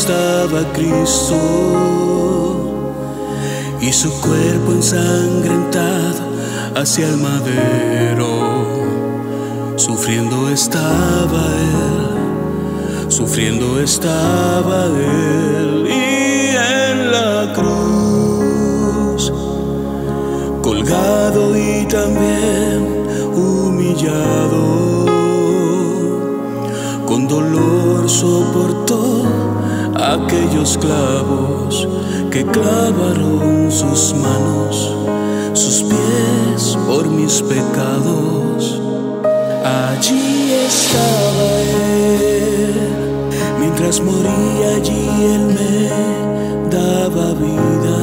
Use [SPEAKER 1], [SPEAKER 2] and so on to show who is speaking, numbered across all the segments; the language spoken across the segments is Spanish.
[SPEAKER 1] estaba Cristo y su cuerpo ensangrentado hacia el madero. Sufriendo estaba Él, sufriendo estaba Él, y en la cruz, colgado y también humillado, con dolor soportó aquellos clavos que clavaron sus manos, sus pies por mis pecados. Allí estaba Él, mientras moría allí Él me daba vida,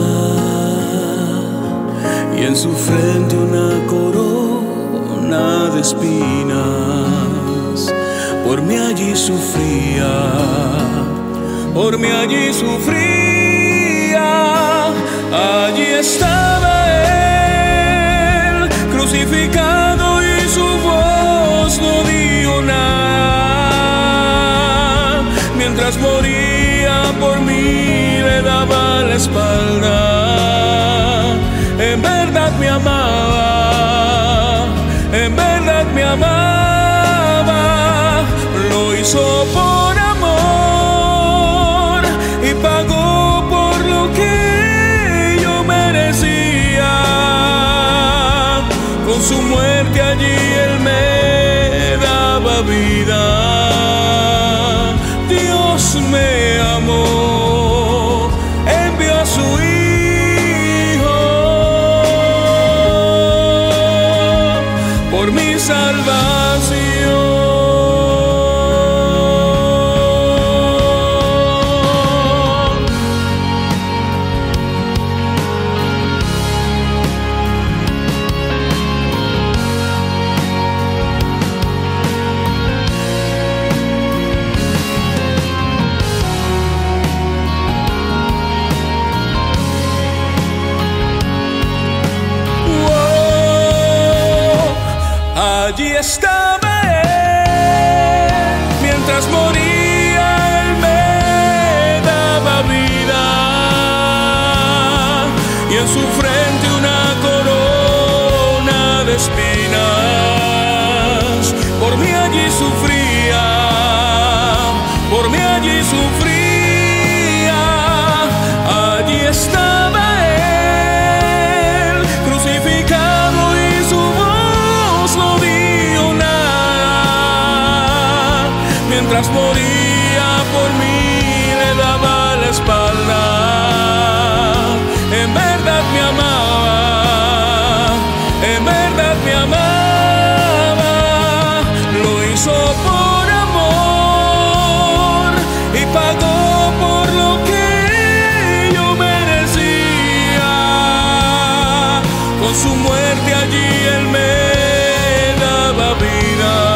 [SPEAKER 1] y en su frente una corona de espinas. Por mí allí sufría, por mí allí sufría. Allí estaba Él, crucificado, y su voz no dio nada. Mientras moría por mí le daba la espalda. En verdad me amaba, en verdad me amaba. Lo hizo por amor y pagó por lo que yo merecía. Con su muerte allí Él me daba vida. Dios me amó, envió a su Hijo por mi salvación. Allí estaba Él, mientras moría Él me daba vida, y en su frente una corona de espinas. Por mí allí sufría, por mí allí sufría. Allí estaba Él, crucificado, y su voz no dio nada. Mientras moría por mí le daba la espalda. En verdad me amaba, en verdad me amaba. Lo hizo por amor y pagó por lo que yo merecía. Con su muerte allí Él me daba vida.